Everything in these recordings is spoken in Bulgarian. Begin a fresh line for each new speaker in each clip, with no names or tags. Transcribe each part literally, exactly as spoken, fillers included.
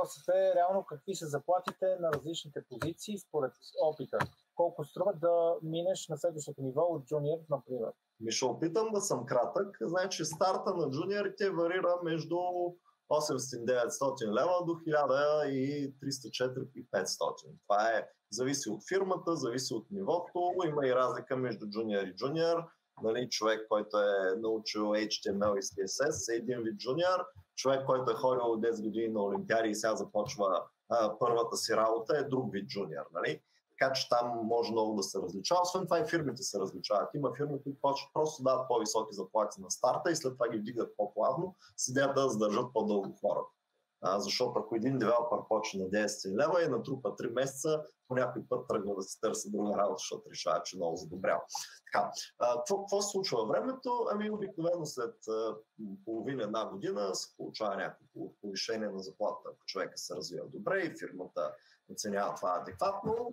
въпросът е реално какви са заплатите на различните позиции според опита. Колко струва да минеш на следващото ниво от джуниор, например?
Ми ще опитам да съм кратък. Значи старта на джуниорите варира между осемстотин до деветстотин лева до хиляда и триста, четири и петстотин. Това е, зависи от фирмата, зависи от нивото. Има и разлика между джуниор и джуниор. Нали, човек, който е научил Ейч Ти Ем Ел и Си Ес Ес е един вид джуниор. Човек, който е ходил десет години на олимпиади и сега започва а, първата си работа, е друг вид джуниор. Нали? Така че там може много да се различава. Освен това и фирмите се различават. Има фирми, които почват просто да дават по-високи заплати на старта и след това ги вдигат по-плавно с идеята да задържат по-дълго хората. А, защото ако един девелопър почне на десет лева и натрупа три месеца, по някой път тръгва да се търси друга работа, защото решава, че много задобрява. Така, какво, какво се случва във времето? Ами обикновено след а, половина една година се получава някакво повишение на заплата, ако човека се развива добре и фирмата оценява това адекватно.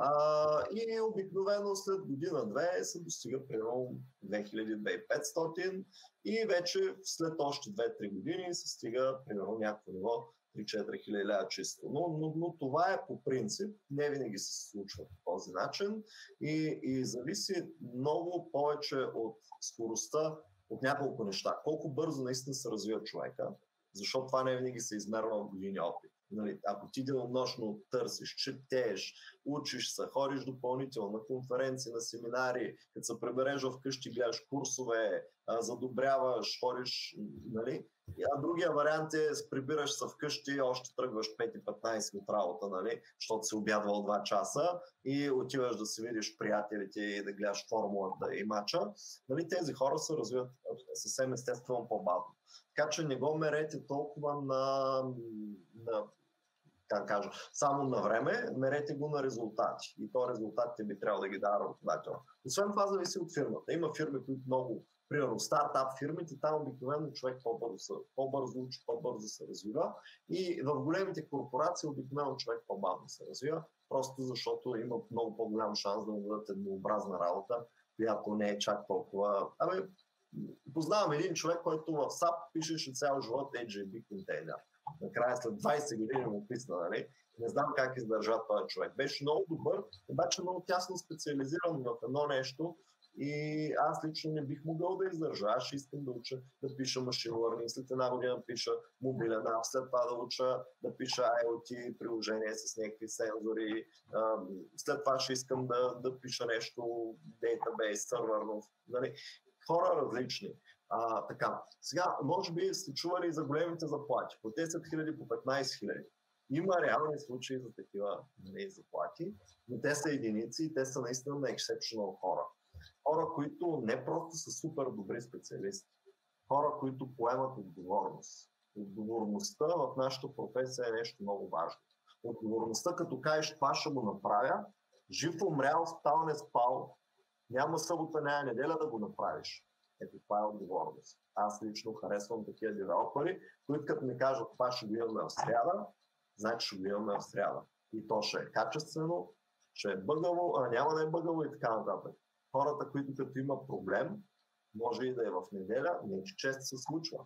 А, и обикновено след година-две се достига примерно две хиляди до две хиляди и петстотин и вече след още две-три години се стига примерно някакво ниво три-четири хиляди лева чисто. Но, но, но това е по принцип, не винаги се случва по този начин и, и зависи много повече от скоростта, от няколко неща. Колко бързо наистина се развива човека, защото това не винаги се измерва в години опит. Нали, ако ти денонощно търсиш, четеш, учиш се, ходиш допълнително на конференции, на семинари, като се прибереш вкъщи, гледаш курсове, задобряваш, ходиш, нали? А другия вариант е, прибираш се вкъщи, още тръгваш пет и петнайсет от работа, нали? Защото си обядвал два часа и отиваш да си видиш приятелите и да гледаш формулата и мача. Нали? Тези хора се развиват съвсем естествено по-бавно. Така че не го мерете толкова на, на как кажа, само на време, мерете го на резултати. И то резултатите би трябвало да ги дава работодател. Освен това зависи от фирмата. Има фирми, които много, примерно стартап фирмите, там обикновено човек по-бързо, по-бързо учи, по-бързо се развива. И в големите корпорации обикновено човек по-бавно се развива, просто защото има много по-голям шанс да му дадат еднообразна работа, която не е чак толкова... Абе, познавам един човек, който в САП пишеше цял живот Ей Джей Би контейнер. Накрая след двайсет години му писна, нали? Не знам как издържа този човек. Беше много добър, обаче много тясно специализиран в едно нещо и аз лично не бих могъл да издържа. Аз ще искам да уча да пиша machine learning, след една година да пиша мобилен ап, след това да уча да пиша Ай О Ти приложение с някакви сензори, след това ще искам да, да пиша нещо дейтабейс, сървърно, нали? Хора различни. А, така. Сега, може би сте чували за големите заплати. По десет хиляди, по петнайсет хиляди. Има реални случаи за такива не, заплати, но те са единици и те са наистина на exceptional хора. Хора, които не просто са супер добри специалисти. Хора, които поемат отговорност. Отговорността в нашата професия е нещо много важно. Отговорността, като кажеш това ще го направя, жив умрял, спал не спал, няма събота, няма неделя да го направиш. Ето това е отговорност. Аз лично харесвам такива девелопери, които като ми кажат това ще го имаме в сряда, значи ще го имаме в сряда. И то ще е качествено, ще е бъгаво, а няма да е бъгаво и така нататък. Хората, които като има проблем, може и да е в неделя, не че често се случва.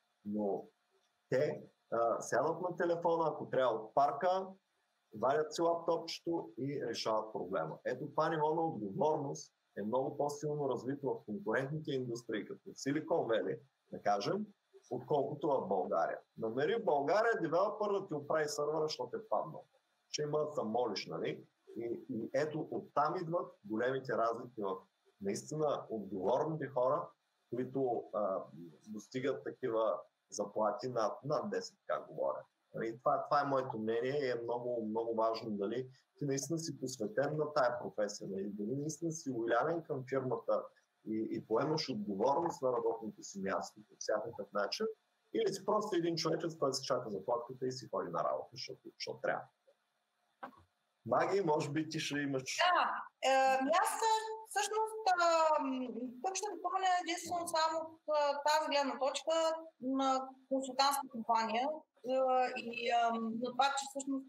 Но те а, сядат на телефона, ако трябва от парка, вадят си лаптопчето и решават проблема. Ето това ниво на отговорност е много по-силно развито в конкурентните индустрии, като в Силикон Вели, да кажем, отколкото в България. Намери в България девелопър да ти оправи сървъра, защото е паднал. Ще има да се молиш, нали? И, и ето оттам идват големите разлики в наистина отговорните хора, които а, достигат такива заплати над, над десет, как говоря. И това, това е моето мнение и е много, много важно дали ти наистина си посветен на тая професия, нали? Дали наистина си лоялен към фирмата и, и поемаш отговорност на работното си място по всякакъв начин, или си просто един човечец, който си чака заплатката и си ходи на работа, защото, защото трябва. Маги, може би ти ще имаш...
Да, е, аз всъщност тук ще допълня единствено само от тази гледна точка на консултантска компания и на това, че всъщност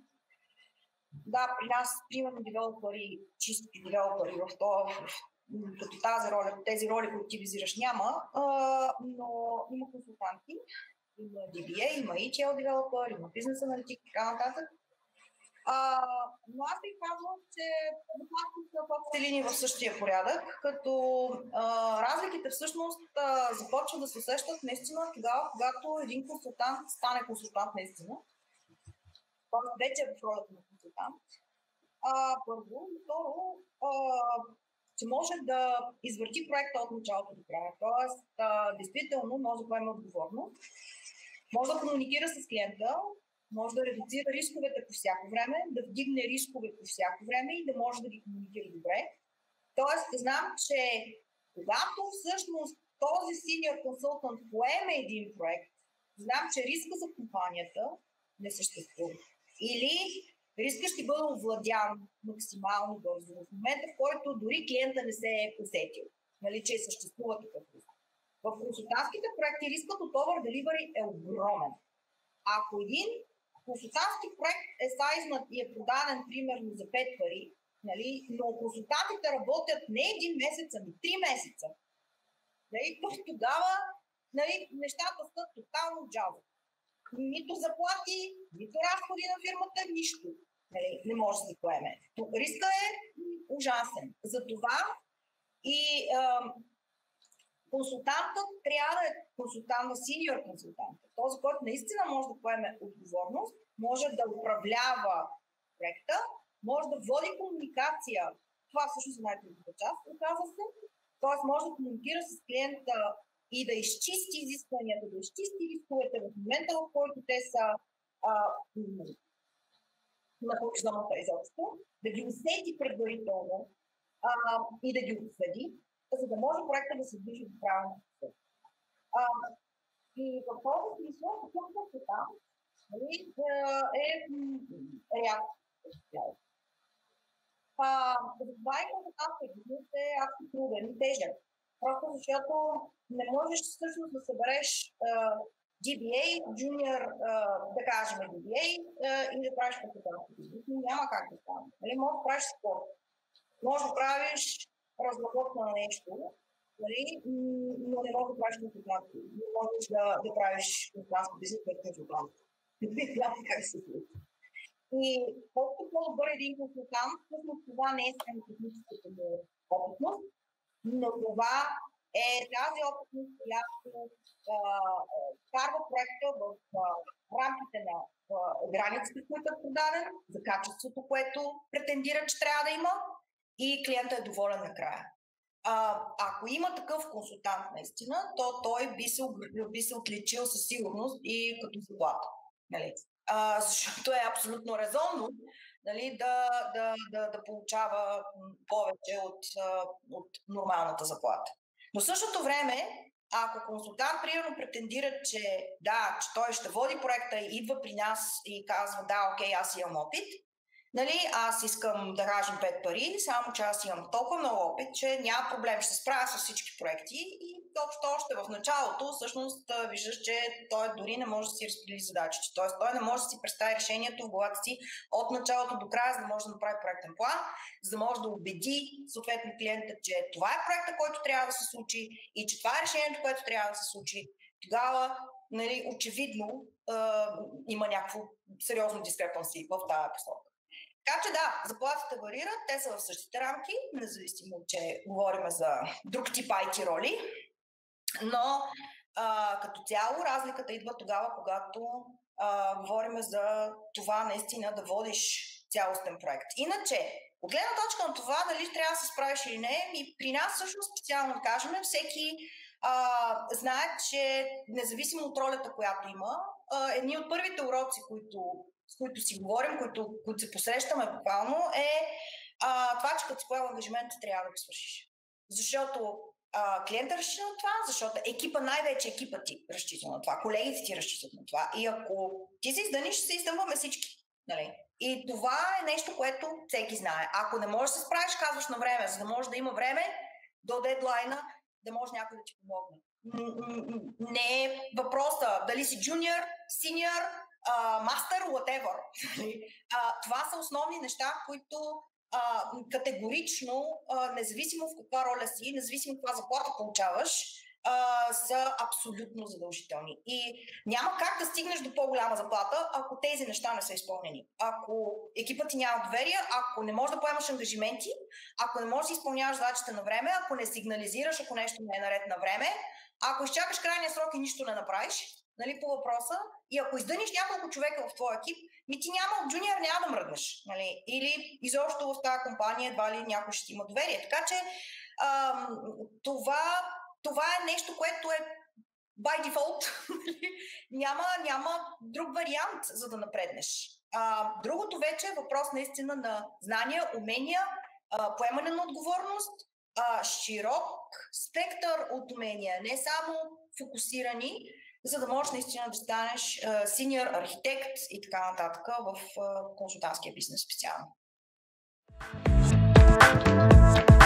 да, при нас, примерно, девелопери, чисти девелопери в това, като тази роля, тези роли, които ти визираш, няма, но има консултанти. има ди би ей, има и ти ел девелопер, има бизнес аналитик и така нататък. А, но аз бих казвам, че заплатите са в общи линии в същия порядък, като а, разликите всъщност а, започват да се усещат наистина тогава, когато един консултант стане консултант наистина. Тоест вече е в ролята на консултант. А, първо, и второ, а, че може да извърти проекта от началото до края. Тоест, а, действително може да поеме отговорност, може да комуникира с клиента, може да редуцира рисковете по всяко време, да вдигне рискове по всяко време и да може да ги комуникира добре. Тоест, знам, че когато всъщност този senior consultant поеме един проект, знам, че риска за компанията не съществува. Или риска ще бъде овладян максимално бързо. В момента, в който дори клиента не се е усетил, нали, че съществува такъв риск. В консултантските проекти рискът от over delivery е огромен. Ако един консултантски проект е сайзнат и е продаден примерно за пет пари, нали, но консултантите работят не един месец, ами три месеца, нали, тогава нали, нещата са тотално джаза. Нито заплати, нито разходи на фирмата, нищо. Нали, не може да се поеме. Риска е ужасен. Затова и а, консултантът трябва да е консултант, синьор консултант. Този, който наистина може да поеме отговорност, може да управлява проекта, може да води комуникация. Това всъщност е най-трудната част, оказва се. Тоест може да комуникира с клиента и да изчисти изискванията, да изчисти рисковете в момента, в който те са а, на хоризонта изобщо, да ги усети предварително а, и да ги обсъди, за да може проекта да се движи до правилната цел. И в този смисъл, такъв консултант е рядко. Това и консултантът е адски труден и тежък. Просто защото не можеш всъщност да събереш uh, ди би ей, junior, uh, да кажем ди би ей uh, и да правиш консултантски бизнес. Няма как да стане. Нали? Може да правиш спорт. Може да правиш разработка на нещо, нали? Но не можеш да правиш консултантски. Не можеш да, да правиш консултантски бизнес без консултант. Няма как се случи. И колкото по-добър един консултант, всъщност това не е само техническата му опитност, но това е тази опитност, която вкарва проекта в а, рамките на а, границите, които е продаден, за качеството, което претендира, че трябва да има и клиентът е доволен накрая. А, ако има такъв консултант наистина, то той би се, би се отличил със сигурност и като заплата. Нали? А, защото е абсолютно резонно нали, да, да, да, да получава повече от, от нормалната заплата. Но в същото време, ако консултант примерно претендира, че да, че той ще води проекта и идва при нас и казва да, окей, аз имам опит, нали, аз искам да ражим пет пари, само че аз имам толкова много опит, че няма проблем, ще се справя с всички проекти и точно още в началото всъщност виждаш, че той дори не може да си разпредели задачите. Тоест той не може да си представи решението в главата си от началото до края, за да може да направи проектен план, за да може да убеди съответно клиента, че това е проекта, който трябва да се случи и че това е решението, което трябва да се случи. Тогава нали, очевидно е, има някакво сериозно дискрепанси в тази посока. Така че да, заплатите варират, те са в същите рамки, независимо, че говорим за друг тип ай ти роли, но а, като цяло разликата идва тогава, когато а, говорим за това наистина да водиш цялостен проект. Иначе, от гледна точка на това, дали трябва да се справиш или не, и при нас всъщност специално да кажем, всеки а, знае, че независимо от ролята, която има, а, едни от първите уроци, които с които си говорим, които, които се посрещаме буквално, е а, това, че като си поел ангажимент, трябва да го свършиш. Защото а, клиентът разчита на това, защото екипа, най-вече екипа ти разчита на това, колегите ти разчитат на това. И ако ти се издъниш, се издънваме всички. Нали? И това е нещо, което всеки знае. Ако не можеш да се справиш, казваш на време, за да може да има време до дедлайна, да може някой да ти помогне. Не е въпроса дали си джуниор, синьор, мастер, uh, whatever. uh, това са основни неща, които uh, категорично, uh, независимо в каква роля си, независимо каква заплата получаваш, а, са абсолютно задължителни. И няма как да стигнеш до по-голяма заплата, ако тези неща не са изпълнени. Ако екипът ти няма доверие, ако не можеш да поемаш ангажименти, ако не можеш да изпълняваш задачите на време, ако не сигнализираш, ако нещо не е наред на време, ако изчакаш крайния срок и нищо не направиш, нали, по въпроса, и ако издъниш няколко човека в твоя екип, ми ти няма от джуниор няма да мръднеш. Нали? Или изобщо в тази компания едва ли някой ще има доверие. Така че ам, това, това е нещо, което е by default. няма, няма друг вариант, за да напреднеш. А, другото вече е въпрос наистина на знания, умения, а, поемане на отговорност, а, широк спектър от умения, не само фокусирани, за да можеш наистина да станеш синьор архитект и така нататък в консултантския бизнес специално.